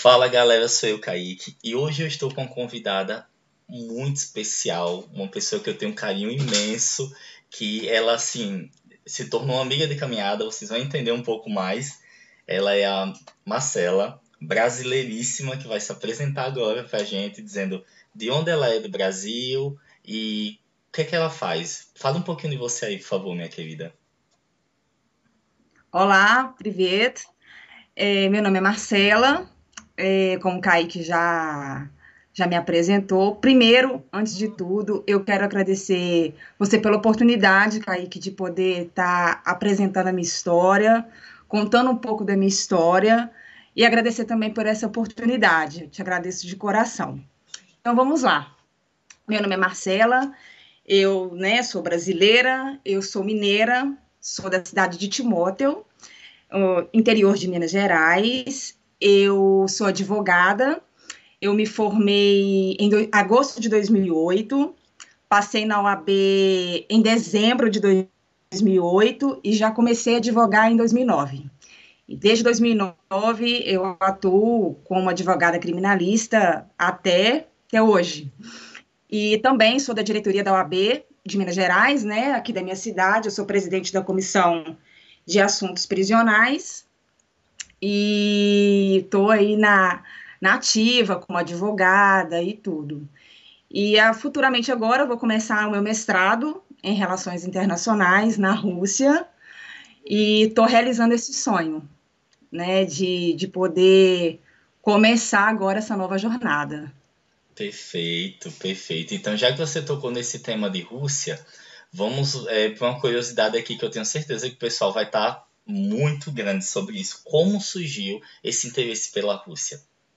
Fala galera, sou eu, Kaique, e hoje eu estou com uma convidada muito especial, uma pessoa que eu tenho um carinho imenso, que ela, assim, se tornou uma amiga de caminhada, vocês vão entender um pouco mais. Ela é a Marcela, brasileiríssima, que vai se apresentar agora pra gente, dizendo de onde ela é do Brasil e o que é que ela faz. Fala um pouquinho de você aí, por favor, minha querida. Olá, привет. Meu nome é Marcela, como o Kaique já me apresentou. Primeiro, antes de tudo, eu quero agradecer você pela oportunidade, Kaique, de poder estar apresentando a minha história, contando um pouco da minha história, e agradecer também por essa oportunidade. Eu te agradeço de coração. Então, vamos lá. Meu nome é Marcela, eu, sou brasileira, eu sou mineira, sou da cidade de Timóteo, interior de Minas Gerais. Eu sou advogada, eu me formei em agosto de 2008, passei na OAB em dezembro de 2008 e já comecei a advogar em 2009. E desde 2009 eu atuo como advogada criminalista até hoje. E também sou da diretoria da OAB de Minas Gerais, né, aqui da minha cidade. Eu sou presidente da comissão de assuntos prisionais e estou aí na ativa como advogada e tudo. E futuramente agora eu vou começar o meu mestrado em Relações Internacionais na Rússia e estou realizando esse sonho, né, de poder começar agora essa nova jornada. Perfeito, perfeito. Então, já que você tocou nesse tema de Rússia, vamos para uma curiosidade aqui que eu tenho certeza que o pessoal vai estar muito grande sobre isso. Como surgiu esse interesse pela Rússia?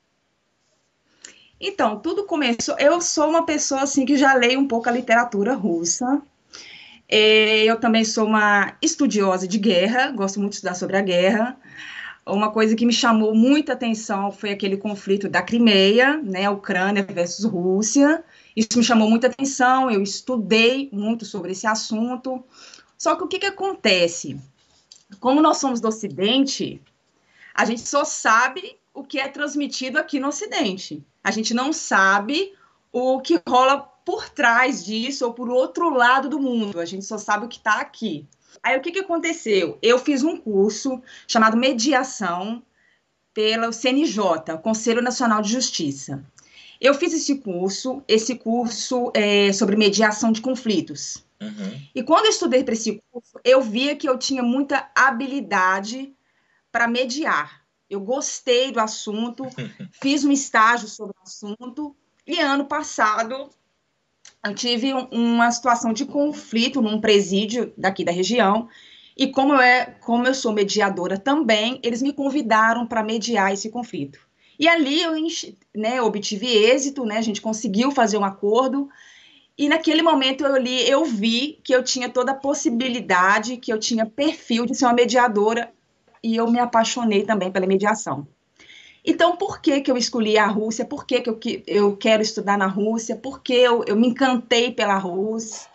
Então, tudo começou. Eu sou uma pessoa assim que já leio um pouco a literatura russa. Eu também sou uma estudiosa de guerra, gosto muito de estudar sobre a guerra. Uma coisa que me chamou muita atenção foi aquele conflito da Crimeia, né, Ucrânia versus Rússia. Isso me chamou muita atenção, eu estudei muito sobre esse assunto. Só que o que que acontece? Como nós somos do Ocidente, a gente só sabe o que é transmitido aqui no Ocidente. A gente não sabe o que rola por trás disso ou por outro lado do mundo. A gente só sabe o que está aqui. Aí o que que aconteceu? Eu fiz um curso chamado Mediação pelo CNJ, Conselho Nacional de Justiça. Eu fiz esse curso é sobre mediação de conflitos. Uhum. E quando eu estudei para esse curso, eu via que eu tinha muita habilidade para mediar. Eu gostei do assunto, fiz um estágio sobre o assunto, e ano passado eu tive uma situação de conflito num presídio daqui da região, e como eu sou mediadora também, eles me convidaram para mediar esse conflito. E ali eu obtive êxito, né, a gente conseguiu fazer um acordo, e naquele momento eu vi que eu tinha toda a possibilidade, que eu tinha perfil de ser uma mediadora, e eu me apaixonei também pela mediação. Então, por que que eu escolhi a Rússia? Por que que eu quero estudar na Rússia? Por que eu me encantei pela Rússia?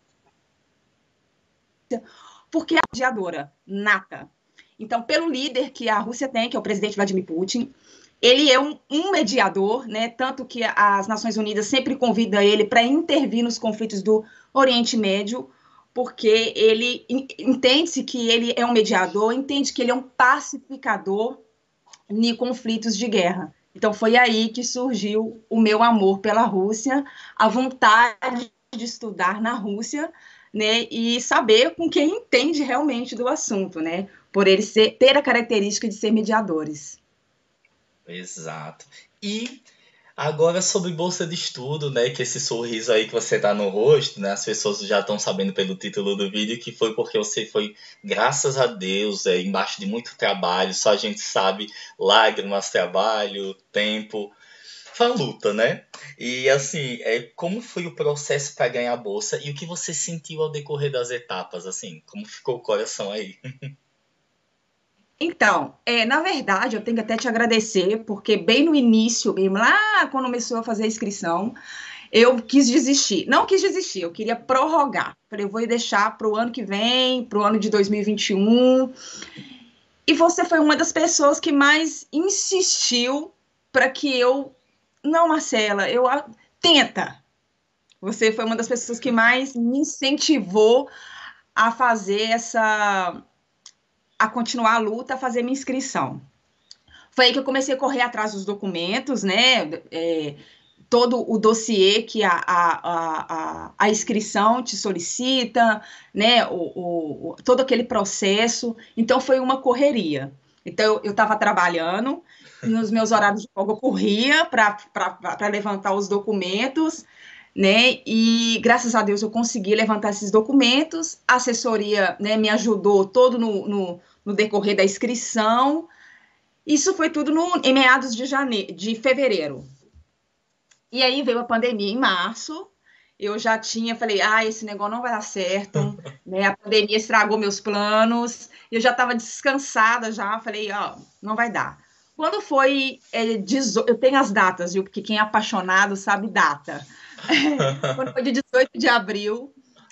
Porque é mediadora nata. Então, pelo líder que a Rússia tem, que é o presidente Vladimir Putin, ele é um mediador, né? Tanto que as Nações Unidas sempre convidam ele para intervir nos conflitos do Oriente Médio, porque ele entende que ele é um mediador, entende que ele é um pacificador em conflitos de guerra. Então foi aí que surgiu o meu amor pela Rússia, a vontade de estudar na Rússia, né, e saber com quem entende realmente do assunto, né, por eles ter a característica de ser mediadores. Exato. E agora sobre bolsa de estudo, né? Que esse sorriso aí que você tá no rosto, né? As pessoas já estão sabendo pelo título do vídeo que foi porque você foi, graças a Deus, embaixo de muito trabalho, só a gente sabe, lágrimas, trabalho, tempo, foi uma luta, né? E assim, como foi o processo para ganhar a bolsa e o que você sentiu ao decorrer das etapas, assim, como ficou o coração aí? Então, na verdade, eu tenho que até te agradecer, porque bem no início, mesmo lá quando começou a fazer a inscrição, eu quis desistir. Não quis desistir, eu queria prorrogar. Falei, eu vou deixar para o ano que vem, para o ano de 2021. E você foi uma das pessoas que mais insistiu para que eu... Não, Marcela, tenta. Você foi uma das pessoas que mais me incentivou a fazer a continuar a luta, a fazer minha inscrição. Foi aí que eu comecei a correr atrás dos documentos, né? Todo o dossiê que a inscrição te solicita, né? Todo aquele processo. Então, foi uma correria. Então, eu estava trabalhando, nos meus horários de folga, eu corria para levantar os documentos, né? E, graças a Deus, eu consegui levantar esses documentos. A assessoria, né, me ajudou todo no decorrer da inscrição. Isso foi tudo em meados de fevereiro. E aí veio a pandemia em março. Eu já falei, esse negócio não vai dar certo, né? A pandemia estragou meus planos. Eu já estava descansada já, falei, não vai dar. Quando foi, eu tenho as datas, viu? Porque quem é apaixonado sabe data. Quando foi de 18 de abril,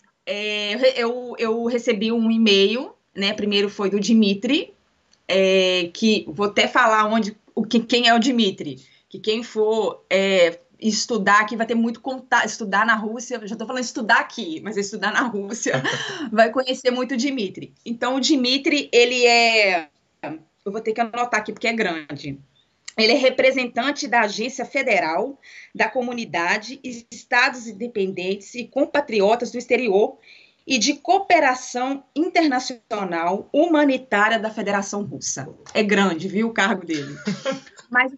eu recebi um e-mail, né? Primeiro foi do Dimitri, que vou até falar quem é o Dimitri, que quem for estudar aqui vai ter muito contato, estudar na Rússia, já estou falando estudar aqui, mas estudar na Rússia vai conhecer muito o Dimitri. Então, o Dimitri, eu vou ter que anotar aqui porque é grande. Ele é representante da Agência Federal da Comunidade, Estados Independentes e Compatriotas do Exterior e de Cooperação Internacional Humanitária da Federação Russa. É grande, viu, o cargo dele. Mas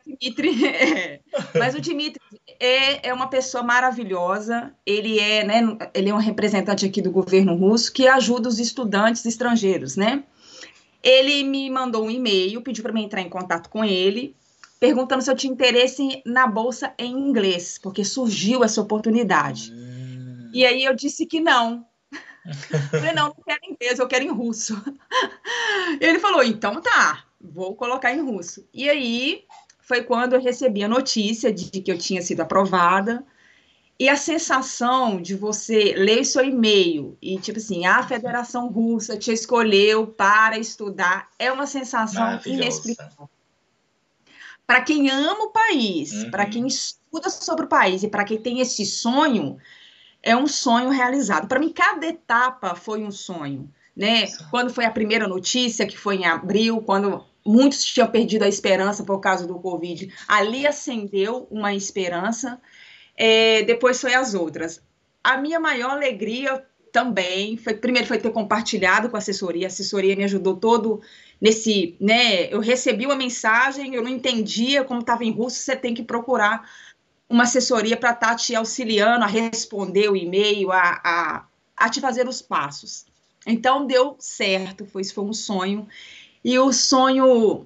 o Dimitri é uma pessoa maravilhosa. Ele é um representante aqui do governo russo que ajuda os estudantes estrangeiros, né? Ele me mandou um e-mail, pediu para mim entrar em contato com ele, perguntando se eu tinha interesse na bolsa em inglês, porque surgiu essa oportunidade. E aí eu disse que não. Falei, não quero em inglês, eu quero em russo. Ele falou, então tá, vou colocar em russo. E aí foi quando eu recebi a notícia de que eu tinha sido aprovada. E a sensação de você ler seu e-mail e, tipo assim, a Federação Russa te escolheu para estudar, é uma sensação inexplicável. Para quem ama o país, para quem estuda sobre o país e para quem tem esse sonho, é um sonho realizado. Para mim, cada etapa foi um sonho, né? Quando foi a primeira notícia, que foi em abril, quando muitos tinham perdido a esperança por causa do Covid, ali acendeu uma esperança. Depois foi as outras. A minha maior alegria também primeiro foi ter compartilhado com a assessoria me ajudou todo nesse, né? Eu recebi uma mensagem, eu não entendia como estava em russo, você tem que procurar uma assessoria para estar te auxiliando a responder o e-mail, a te fazer os passos. Então, deu certo, isso foi um sonho. E o sonho,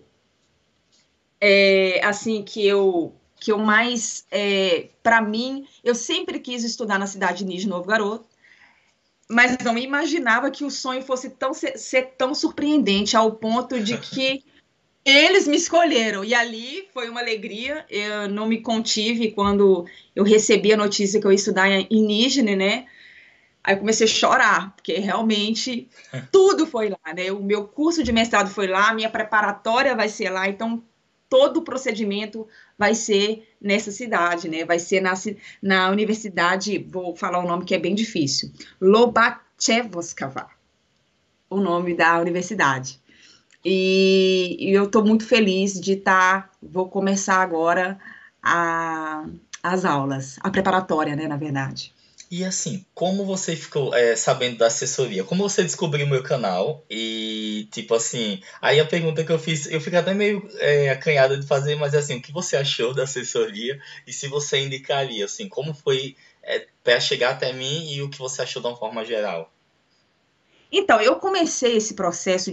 assim, que eu mais, para mim, eu sempre quis estudar na cidade de Nizhny Novgorod, mas não imaginava que o sonho fosse ser tão surpreendente, ao ponto de que eles me escolheram, e ali foi uma alegria. Eu não me contive quando eu recebi a notícia que eu ia estudar em Nizhny, né? Aí eu comecei a chorar, porque realmente tudo foi lá, né? O meu curso de mestrado foi lá, a minha preparatória vai ser lá, então todo o procedimento vai ser nessa cidade, né? Vai ser na universidade, vou falar o nome que é bem difícil, Lobachevskaya, o nome da universidade. E eu estou muito feliz de vou começar agora as aulas, a preparatória, né, na verdade. E assim, como você ficou sabendo da assessoria? Como você descobriu o meu canal? E, tipo assim, aí a pergunta que eu fiz, eu fico até meio acanhada de fazer, mas assim, o que você achou da assessoria? E se você indicaria, assim, como foi para chegar até mim e o que você achou de uma forma geral? Então, eu comecei esse processo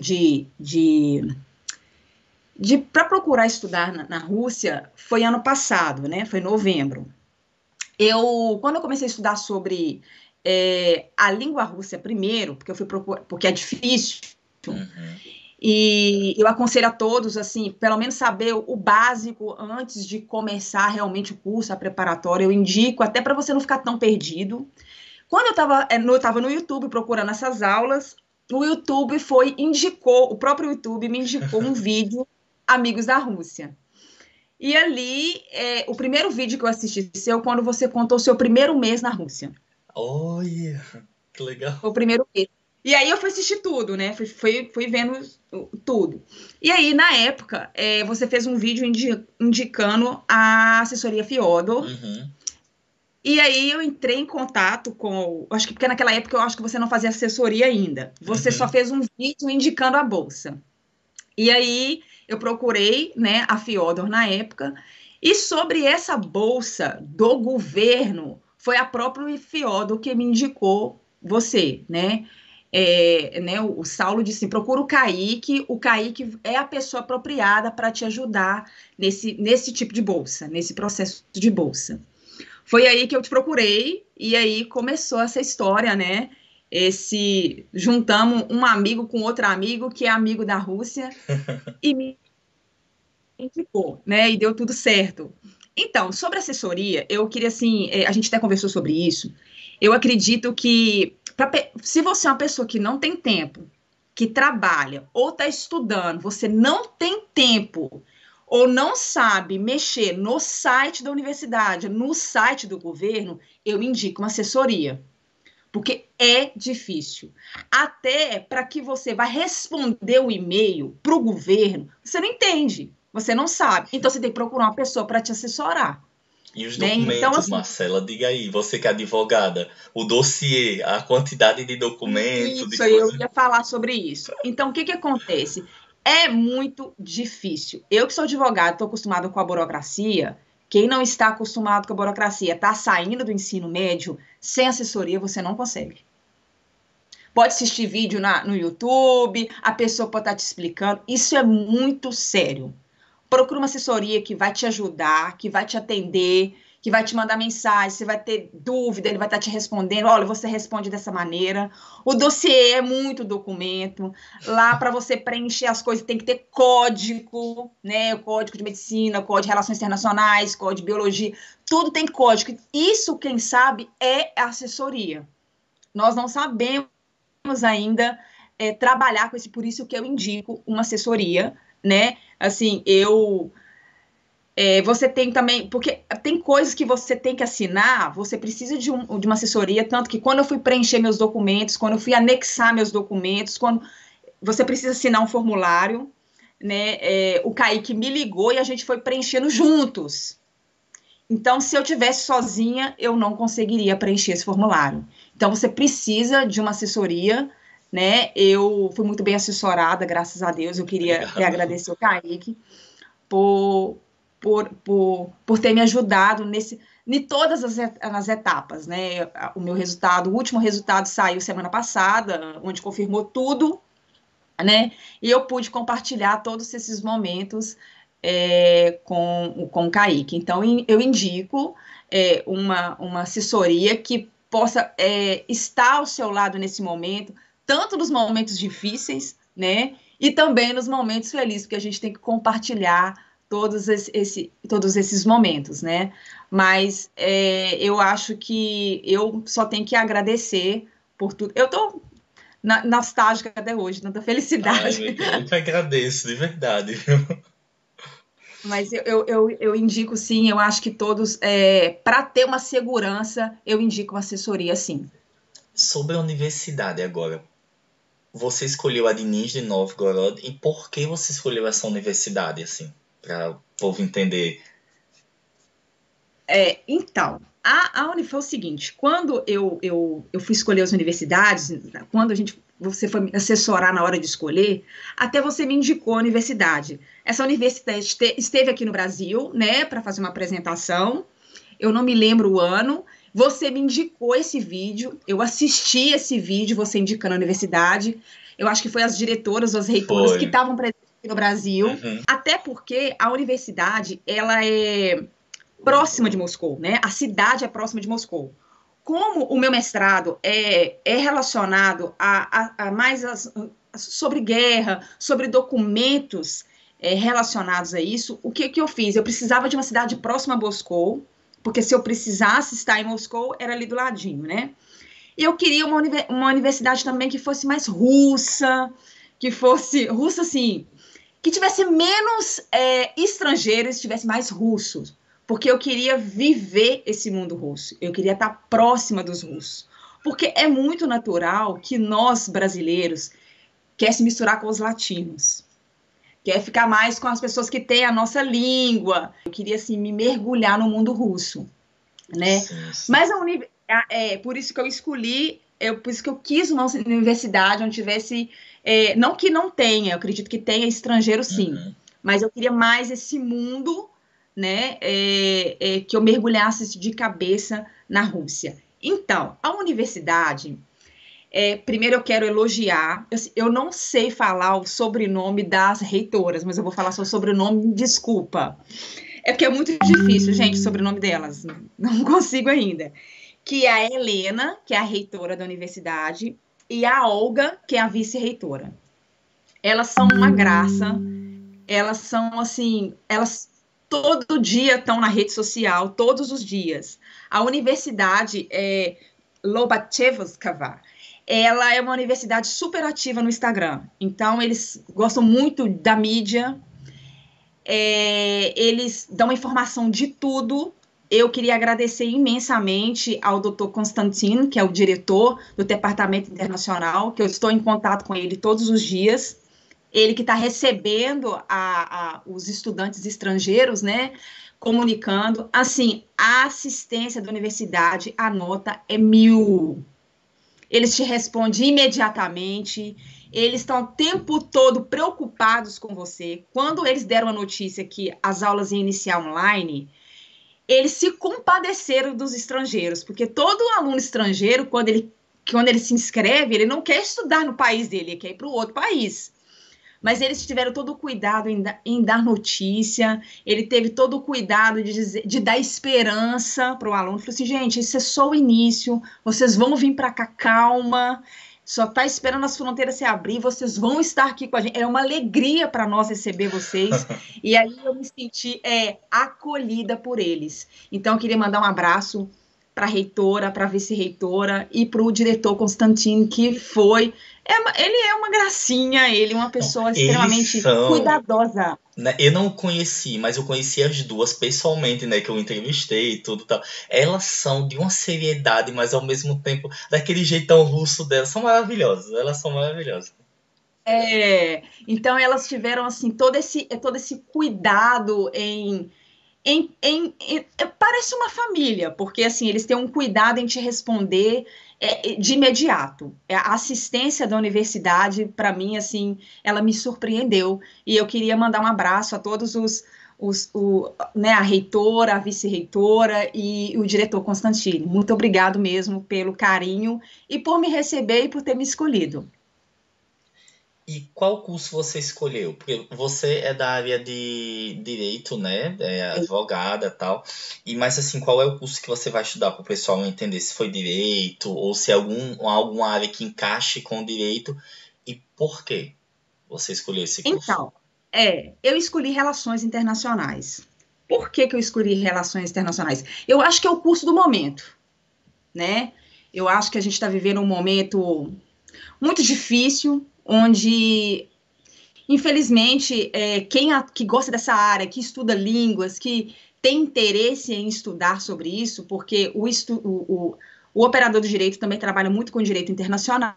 para procurar estudar na Rússia, foi ano passado, né? Foi novembro. Quando eu comecei a estudar sobre a língua russa primeiro, porque eu fui procurar, porque é difícil, e eu aconselho a todos, assim, pelo menos saber o básico antes de começar realmente o curso, a preparatória, eu indico, até para você não ficar tão perdido. Quando eu estava no YouTube procurando essas aulas, o YouTube o próprio YouTube me indicou um vídeo Amigos da Rússia. E ali, o primeiro vídeo que eu assisti seu, quando você contou o seu primeiro mês na Rússia. Olha, que legal. Foi o primeiro mês. E aí eu fui assistir tudo, né? Fui vendo tudo. E aí, na época, você fez um vídeo indicando a assessoria Fiodor. Uhum, E aí eu entrei em contato com. Acho que porque naquela época eu acho que você não fazia assessoria ainda. Você só uhum. fez um vídeo indicando a bolsa. E aí eu procurei, né, a Fiodor na época. E sobre essa bolsa do governo, foi a própria Fiodor que me indicou você, né? O Saulo disse assim, procura o Kaique é a pessoa apropriada para te ajudar nesse tipo de bolsa, nesse processo de bolsa. Foi aí que eu te procurei, e aí começou essa história, né? Juntamos um amigo com outro amigo, que é amigo da Rússia, e me indicou, né? E deu tudo certo. Então, sobre assessoria, eu queria, assim, a gente até conversou sobre isso. Eu acredito que, se você é uma pessoa que não tem tempo, que trabalha ou está estudando, você não tem tempo ou não sabe mexer no site da universidade, no site do governo, eu indico uma assessoria. Porque é difícil. Até para que você vá responder o e-mail para o governo, você não entende, você não sabe. Então, você tem que procurar uma pessoa para te assessorar. E os Né? Então, documentos, assim, Marcela, diga aí, você que é advogada, o dossiê, a quantidade de documento, de isso aí eu coisa. ia falar sobre isso. Então, o que que acontece? É muito difícil. Eu que sou advogada, estou acostumada com a burocracia. Quem não está acostumado com a burocracia, está saindo do ensino médio, sem assessoria, você não consegue. Pode assistir vídeo no YouTube, a pessoa pode estar te explicando. Isso é muito sério. Procura uma assessoria que vai te ajudar, que vai te atender, que vai te mandar mensagem, você vai ter dúvida, ele vai estar te respondendo, olha, você responde dessa maneira. O dossiê é muito documento. Lá, para você preencher as coisas, tem que ter código, né? Código de medicina, código de relações internacionais, código de biologia, tudo tem código. Isso, quem sabe, é a assessoria. Nós não sabemos ainda trabalhar com esse, por isso que eu indico uma assessoria, né? Assim, você tem também, porque tem coisas que você tem que assinar, você precisa de uma assessoria, tanto que quando eu fui preencher meus documentos, quando eu fui anexar meus documentos, quando você precisa assinar um formulário, né? O Kaique me ligou e a gente foi preenchendo juntos. Então, se eu tivesse sozinha, eu não conseguiria preencher esse formulário. Então, você precisa de uma assessoria, né? Eu fui muito bem assessorada, graças a Deus. Eu queria até Obrigado. agradecer o Kaique por, por ter me ajudado em todas as etapas, né? O último resultado saiu semana passada, onde confirmou tudo, né? E eu pude compartilhar todos esses momentos com o Kaique. Então, eu indico uma assessoria que possa estar ao seu lado nesse momento, tanto nos momentos difíceis, né? E também nos momentos felizes, porque a gente tem que compartilhar todos esses momentos, né? Mas eu acho que eu só tenho que agradecer por tudo. Eu tô nostálgica até hoje, tanta Ai, felicidade. eu que agradeço, de verdade, viu? Mas eu indico sim, eu acho que todos, para ter uma segurança, eu indico uma assessoria sim. Sobre a universidade agora. Você escolheu a de Nizhny Novgorod e por que você escolheu essa universidade, assim? Para o povo entender. Então, a Uni foi o seguinte, quando eu fui escolher as universidades, quando você foi me assessorar na hora de escolher, até você me indicou a universidade. Essa universidade esteve aqui no Brasil, né, para fazer uma apresentação, eu não me lembro o ano, você me indicou esse vídeo, eu assisti esse vídeo, você indicando a universidade, eu acho que foi as diretoras, as reitoras que Foi. estavam presentes aqui no Brasil, Uhum. até porque a universidade, ela é próxima de Moscou, né? A cidade é próxima de Moscou. Como o meu mestrado é relacionado a mais sobre guerra, sobre documentos relacionados a isso, o que eu fiz? Eu precisava de uma cidade próxima a Moscou, porque se eu precisasse estar em Moscou, era ali do ladinho, né? E eu queria uma universidade também que fosse mais russa, que fosse russa, assim, que tivesse menos estrangeiros, tivesse mais russos, porque eu queria viver esse mundo russo, eu queria estar próxima dos russos, porque é muito natural que nós, brasileiros, quer se misturar com os latinos, quer ficar mais com as pessoas que têm a nossa língua. Eu queria, assim, me mergulhar no mundo russo, né? Sim, sim. Mas por isso que eu escolhi, por isso que eu quis uma universidade onde tivesse, não que não tenha, eu acredito que tenha estrangeiro sim, mas eu queria mais esse mundo, né, que eu mergulhasse de cabeça na Rússia. Então, a universidade, primeiro eu quero elogiar, eu não sei falar o sobrenome das reitoras, mas eu vou falar seu sobrenome, desculpa. É porque é muito difícil, gente, o sobrenome delas. Não consigo ainda. Que é a Helena, que é a reitora da universidade, e a Olga, que é a vice-reitora. Elas são uma graça. Elas são, assim, elas todo dia estão na rede social, todos os dias. A universidade Lobachevskaya, ela é uma universidade super ativa no Instagram. Então, eles gostam muito da mídia, eles dão informação de tudo. Eu queria agradecer imensamente ao Dr. Constantin, que é o diretor do Departamento Internacional, que eu estou em contato com ele todos os dias. Ele que está recebendo os estudantes estrangeiros, né, comunicando. Assim, a assistência da universidade, a nota é 1000. Eles te respondem imediatamente, eles estão o tempo todo preocupados com você. Quando eles deram a notícia que as aulas iam iniciar online, eles se compadeceram dos estrangeiros, porque todo aluno estrangeiro, quando ele se inscreve, ele não quer estudar no país dele, ele quer ir para o outro país. Mas eles tiveram todo o cuidado em dar notícia, ele teve todo o cuidado de dar esperança para o aluno. Falou assim, gente, isso é só o início, vocês vão vir para cá, calma, só está esperando as fronteiras se abrir, vocês vão estar aqui com a gente. É uma alegria para nós receber vocês. E aí eu me senti acolhida por eles. Então, eu queria mandar um abraço para a reitora, para a vice-reitora e para o diretor Constantino, que foi... ele é uma gracinha, ele é uma pessoa extremamente cuidadosa. Né, eu não conheci, mas eu conheci as duas pessoalmente, né, que eu entrevistei e tudo tal. Elas são de uma seriedade, mas ao mesmo tempo, daquele jeitão russo delas, são maravilhosas, elas são maravilhosas. Então elas tiveram, assim, todo esse cuidado parece uma família, porque assim, eles têm um cuidado em te responder de imediato. A assistência da universidade, para mim, assim, ela me surpreendeu. E eu queria mandar um abraço a todos né, a reitora, a vice-reitora e o diretor Constantino. Muito obrigado mesmo pelo carinho e por me receber e por ter me escolhido. E qual curso você escolheu? Porque você é da área de direito, né? É advogada e tal. Mas assim, qual é o curso que você vai estudar para o pessoal entender se foi direito ou se é alguma área que encaixe com direito e por que você escolheu esse curso? Então, eu escolhi Relações Internacionais. Por que eu escolhi Relações Internacionais? Eu acho que é o curso do momento, né? Eu acho que a gente está vivendo um momento muito difícil, onde, infelizmente, quem que gosta dessa área, que estuda línguas, que tem interesse em estudar sobre isso, porque o operador do direito também trabalha muito com direito internacional,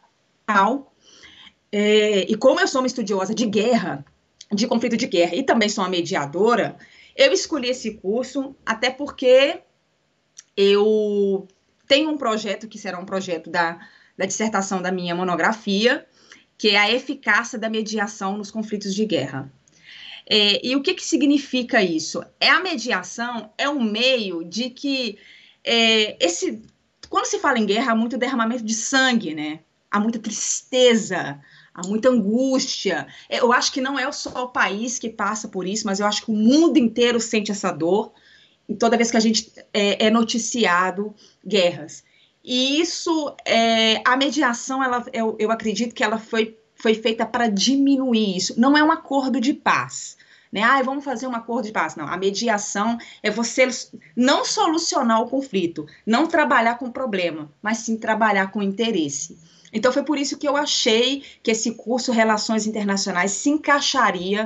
e como eu sou uma estudiosa de guerra, de conflito de guerra, e também sou uma mediadora, eu escolhi esse curso até porque eu tenho um projeto que será um projeto da dissertação da minha monografia, que é a eficácia da mediação nos conflitos de guerra. E o que significa isso? A mediação é um meio de que quando se fala em guerra, há muito derramamento de sangue, né? Há muita tristeza, há muita angústia. Eu acho que não é só o país que passa por isso, mas eu acho que o mundo inteiro sente essa dor, e toda vez que a gente é noticiado guerras. E isso, a mediação, eu acredito que ela foi feita para diminuir isso. Não é um acordo de paz, né? Vamos fazer um acordo de paz. Não, a mediação é você não solucionar o conflito, não trabalhar com o problema, mas sim trabalhar com interesse. Então, foi por isso que eu achei que esse curso Relações Internacionais se encaixaria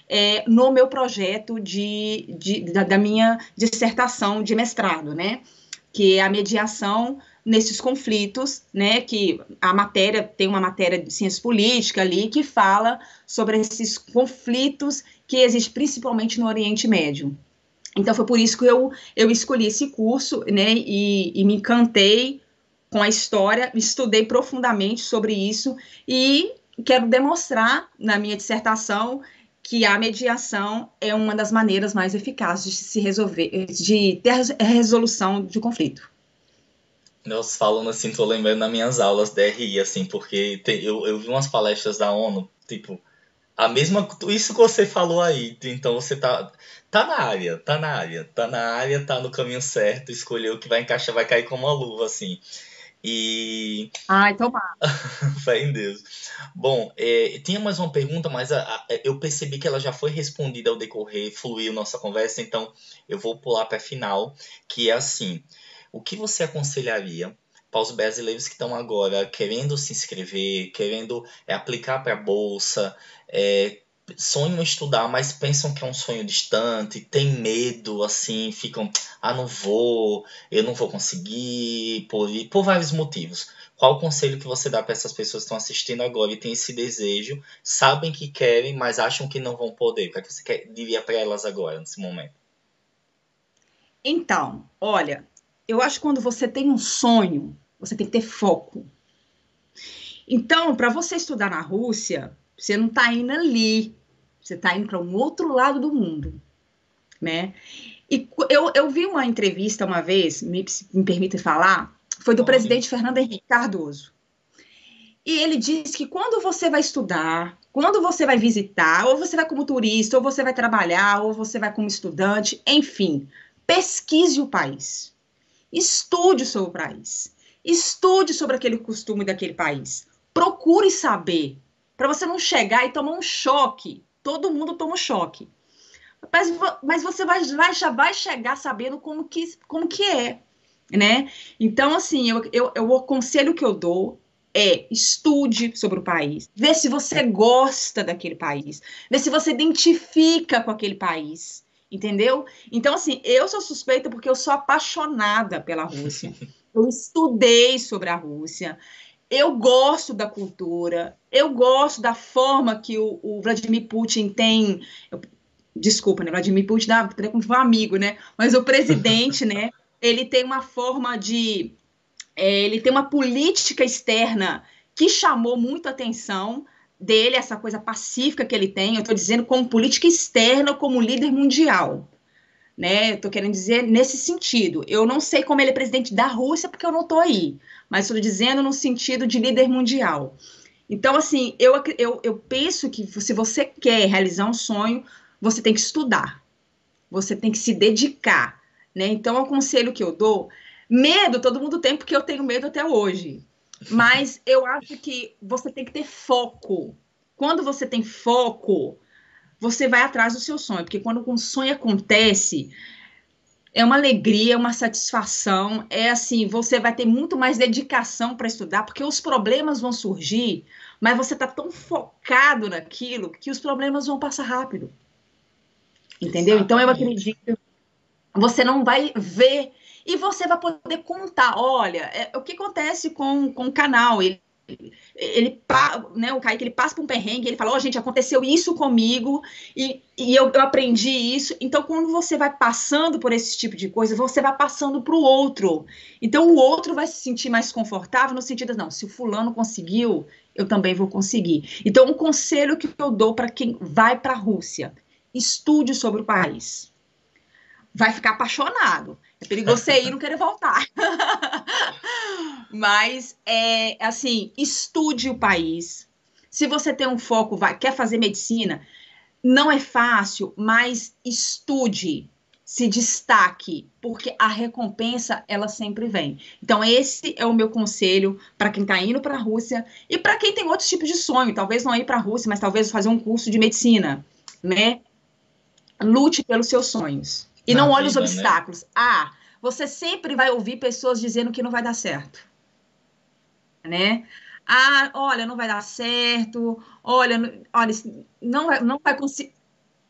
no meu projeto da minha dissertação de mestrado, né? Que é a mediação nesses conflitos, né? Que a matéria tem uma matéria de ciência política ali que fala sobre esses conflitos que existem principalmente no Oriente Médio. Então foi por isso que eu escolhi esse curso, né? E me encantei com a história, estudei profundamente sobre isso e quero demonstrar na minha dissertação que a mediação é uma das maneiras mais eficazes de se resolver, de ter a resolução de conflito. Nós falando assim, tô lembrando das minhas aulas da RI, assim, porque eu vi umas palestras da ONU, tipo, a mesma, isso que você falou aí, então você tá na área, tá no caminho certo, escolheu o que vai encaixar, vai cair como uma luva, assim. E Ai, toma. fé em Deus. Bom, tinha mais uma pergunta, mas eu percebi que ela já foi respondida ao decorrer, fluiu nossa conversa, então eu vou pular para a final, que é assim: o que você aconselharia para os brasileiros que estão agora querendo se inscrever, querendo aplicar para a bolsa, sonham em estudar, mas pensam que é um sonho distante, tem medo, assim, ficam, não vou, eu não vou conseguir, por vários motivos. Qual o conselho que você dá para essas pessoas que estão assistindo agora e têm esse desejo, sabem que querem, mas acham que não vão poder? O que é que você diria para elas agora, nesse momento? Então, olha, eu acho que quando você tem um sonho, você tem que ter foco. Então, para você estudar na Rússia, você não está indo ali, você está indo para um outro lado do mundo, né? E eu vi uma entrevista uma vez, me permite falar, foi do Pode. presidente Fernando Henrique Cardoso. E ele diz que quando você vai estudar, quando você vai visitar, ou você vai como turista, ou você vai trabalhar, ou você vai como estudante, enfim, pesquise o país. Estude sobre o país. Estude sobre aquele costume daquele país. Procure saber, para você não chegar e tomar um choque. Todo mundo toma um choque. Mas você já vai chegar sabendo como que é, né? Então, assim, o conselho que eu dou é estude sobre o país, vê se você gosta daquele país, vê se você identifica com aquele país, entendeu? Então, assim, eu sou suspeita porque eu sou apaixonada pela Rússia. Eu estudei sobre a Rússia, eu gosto da cultura, eu gosto da forma que o Vladimir Putin tem. Desculpa, né? Vladimir Putin dá como um amigo, né? Mas o presidente, né? Ele tem uma forma de. Ele tem uma política externa que chamou muito a atenção dele, essa coisa pacífica que ele tem. Eu estou dizendo como política externa, como líder mundial. Né? Estou querendo dizer nesse sentido. Eu não sei como ele é presidente da Rússia, porque eu não estou aí, mas estou dizendo no sentido de líder mundial. Então, assim, eu penso que se você quer realizar um sonho, você tem que estudar, você tem que se dedicar, né? Então, o conselho que eu dou, medo todo mundo tem, porque eu tenho medo até hoje. Mas eu acho que você tem que ter foco. Quando você tem foco, você vai atrás do seu sonho, porque quando um sonho acontece, é uma alegria, é uma satisfação, é assim, você vai ter muito mais dedicação para estudar, porque os problemas vão surgir, mas você está tão focado naquilo que os problemas vão passar rápido, entendeu? Então eu Exatamente. acredito, você não vai ver e você vai poder contar, olha, o que acontece com o canal, né, o Kaique, ele passa por um perrengue, ele fala, ó, gente, aconteceu isso comigo e eu aprendi isso. Então, quando você vai passando por esse tipo de coisa, você vai passando para o outro. Então, o outro vai se sentir mais confortável no sentido, não, se o fulano conseguiu, eu também vou conseguir. Então, um conselho que eu dou para quem vai para a Rússia, estude sobre o país. Vai ficar apaixonado. É perigoso você ir e não querer voltar. Mas, assim, estude o país. Se você tem um foco, quer fazer medicina, não é fácil, mas estude, se destaque, porque a recompensa, ela sempre vem. Então, esse é o meu conselho para quem está indo para a Rússia e para quem tem outros tipos de sonho, talvez não ir para a Rússia, mas talvez fazer um curso de medicina, né? Lute pelos seus sonhos. E Na não olhe os vida, né? obstáculos. Você sempre vai ouvir pessoas dizendo que não vai dar certo, né? Olha, não vai dar certo. Olha, não vai conseguir.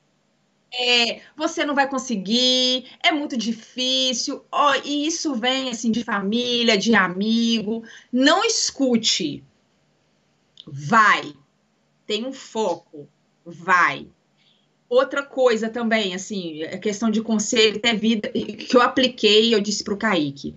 você não vai conseguir, é muito difícil, ó, e isso vem assim de família, de amigo. Não escute, vai, tem um foco, vai. Outra coisa também, assim, a questão de conselho até vida, que eu apliquei, eu disse para o Kaique.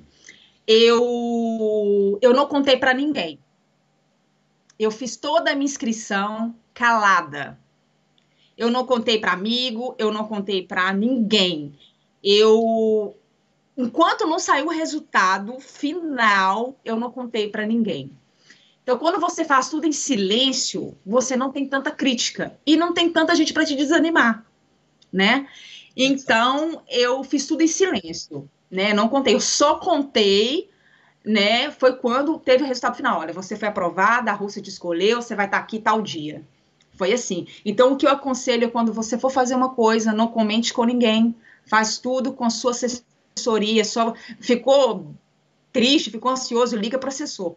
Eu não contei para ninguém. Eu fiz toda a minha inscrição calada. Eu não contei para amigo, eu não contei para ninguém. Eu, enquanto não saiu o resultado final, eu não contei para ninguém. Então, quando você faz tudo em silêncio, você não tem tanta crítica e não tem tanta gente para te desanimar, né? Então, eu fiz tudo em silêncio, né? Não contei, eu só contei, né? Foi quando teve o resultado final. Olha, você foi aprovada, a Rússia te escolheu, você vai estar aqui tal dia. Foi assim. Então, o que eu aconselho é quando você for fazer uma coisa, não comente com ninguém, faz tudo com a sua assessoria, só ficou triste, ficou ansioso, liga para o assessor.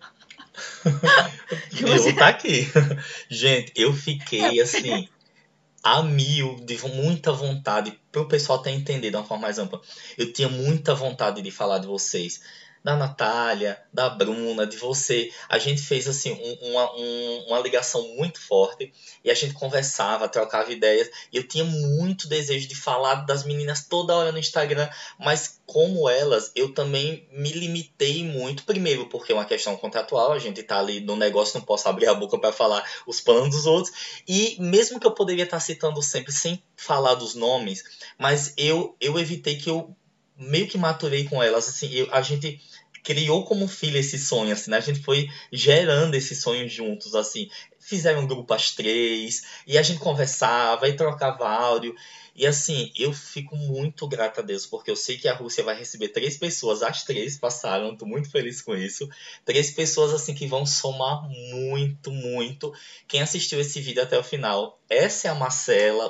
Eu vou estar aqui. Gente, eu fiquei assim, a mil, de muita vontade, para o pessoal até entender de uma forma mais ampla. Eu tinha muita vontade de falar de vocês, da Natália, da Bruna, de você. A gente fez assim uma ligação muito forte e a gente conversava, trocava ideias. E eu tinha muito desejo de falar das meninas toda hora no Instagram, mas como elas, eu também me limitei muito. Primeiro, porque é uma questão contratual, a gente tá ali no negócio, não posso abrir a boca para falar os planos dos outros. E mesmo que eu poderia estar citando sempre sem falar dos nomes, mas eu evitei que eu meio que maturei com elas, assim, a gente criou como filho esse sonho, assim, né? A gente foi gerando esse sonho juntos, assim. Fizeram um grupo às 3, e a gente conversava e trocava áudio. E assim, eu fico muito grato a Deus, porque eu sei que a Rússia vai receber 3 pessoas, as 3 passaram, tô muito feliz com isso. 3 pessoas, assim, que vão somar muito, muito. Quem assistiu esse vídeo até o final, essa é a Marcela,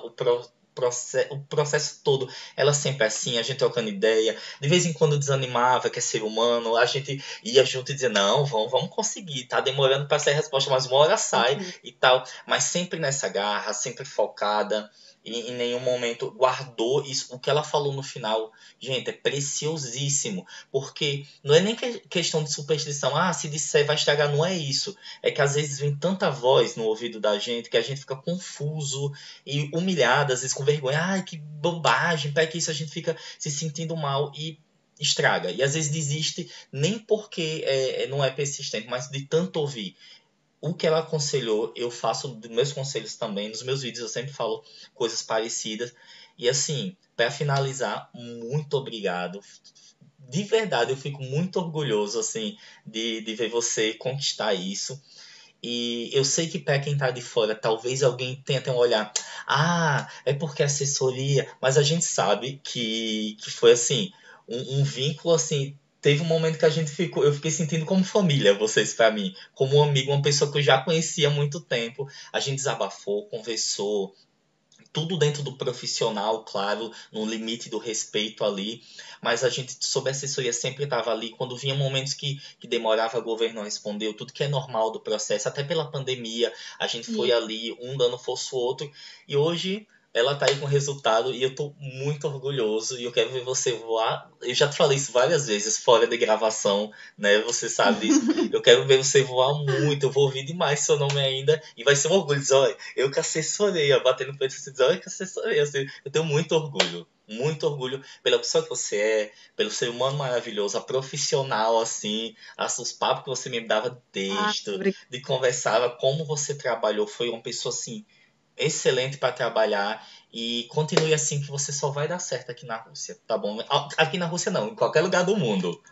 o processo todo, ela sempre é assim, a gente trocando ideia, de vez em quando desanimava, que é ser humano, a gente ia junto e dizia, não, vamos conseguir, tá demorando para sair a resposta, mas uma hora sai e tal, mas sempre nessa garra, sempre focada, e em nenhum momento guardou isso, o que ela falou no final, gente, é preciosíssimo, porque não é nem questão de superstição, se disser vai estragar, não é isso, é que às vezes vem tanta voz no ouvido da gente, que a gente fica confuso, e humilhada, às vezes com vergonha, ai, que bobagem, para que isso a gente fica se sentindo mal e estraga. E às vezes desiste, nem porque não é persistente, mas de tanto ouvir. O que ela aconselhou, eu faço dos meus conselhos também. Nos meus vídeos eu sempre falo coisas parecidas. E assim, para finalizar, muito obrigado. De verdade, eu fico muito orgulhoso assim de ver você conquistar isso. E eu sei que para quem tá de fora, talvez alguém tenha até um olhar, é porque é assessoria, mas a gente sabe que foi assim, um vínculo assim, teve um momento que a gente ficou, eu fiquei sentindo como família, vocês para mim, como um amigo, uma pessoa que eu já conhecia há muito tempo. A gente desabafou, conversou, tudo dentro do profissional, claro, no limite do respeito ali, mas a gente, sob a assessoria, sempre estava ali. Quando vinha momentos que demorava, o governo respondeu, tudo que é normal do processo, até pela pandemia, a gente foi ali, um dando força ao outro, e hoje ela tá aí com o resultado e eu tô muito orgulhoso e eu quero ver você voar. Eu já te falei isso várias vezes fora de gravação, né? Você sabe disso. Eu quero ver você voar muito, eu vou ouvir demais seu nome ainda e vai ser um orgulho dizer, olha, eu que assessorei, batendo no peito e dizer, olha que assessorei. Assim, eu tenho muito orgulho pela pessoa que você é, pelo ser humano maravilhoso, a profissional, assim, os papos que você me dava de texto, de conversava, como você trabalhou, foi uma pessoa assim excelente para trabalhar e continue assim que você só vai dar certo aqui na Rússia, tá bom? Aqui na Rússia não, em qualquer lugar do mundo.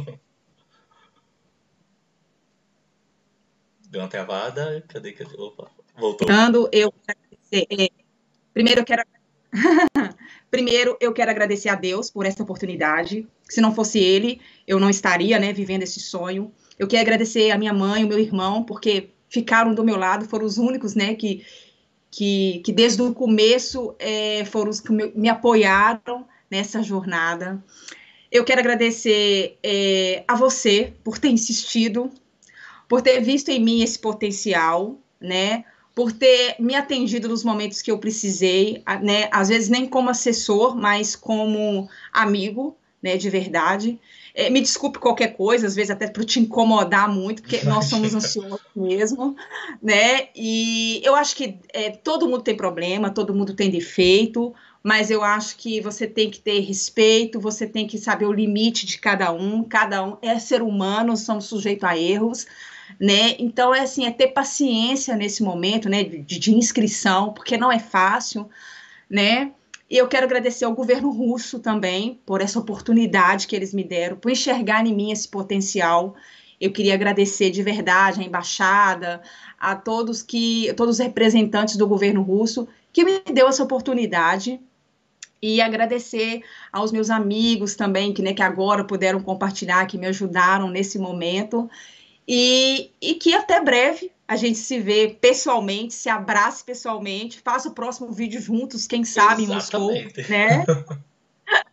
Deu uma travada, cadê? Opa, voltou. Eu primeiro eu quero Primeiro, eu quero agradecer a Deus por essa oportunidade. Se não fosse Ele, eu não estaria, né, vivendo esse sonho. Eu quero agradecer a minha mãe, o meu irmão, porque ficaram do meu lado, foram os únicos, né, que desde o começo foram os que me apoiaram nessa jornada. Eu quero agradecer a você por ter insistido, por ter visto em mim esse potencial, né? por ter me atendido nos momentos que eu precisei, né? Às vezes nem como assessor, mas como amigo, né? De verdade. Me desculpe qualquer coisa, às vezes até para te incomodar muito, porque nós somos Imagina. ansiosos mesmo, né? E eu acho que todo mundo tem problema, todo mundo tem defeito, mas eu acho que você tem que ter respeito, você tem que saber o limite de cada um é ser humano, somos sujeitos a erros, né? Então, assim, é ter paciência nesse momento, né, de inscrição, porque não é fácil, né? E eu quero agradecer ao governo russo também por essa oportunidade que eles me deram, por enxergar em mim esse potencial. Eu queria agradecer de verdade à embaixada, a todos os representantes do governo russo que me deu essa oportunidade e agradecer aos meus amigos também que, né, que agora puderam compartilhar, que me ajudaram nesse momento. E que até breve a gente se vê pessoalmente, se abrace pessoalmente, faça o próximo vídeo juntos, quem sabe em Moscou, Exatamente. né?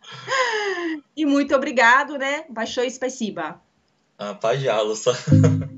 E muito obrigado, né? Большое спасибо. Ah, pajalo, só.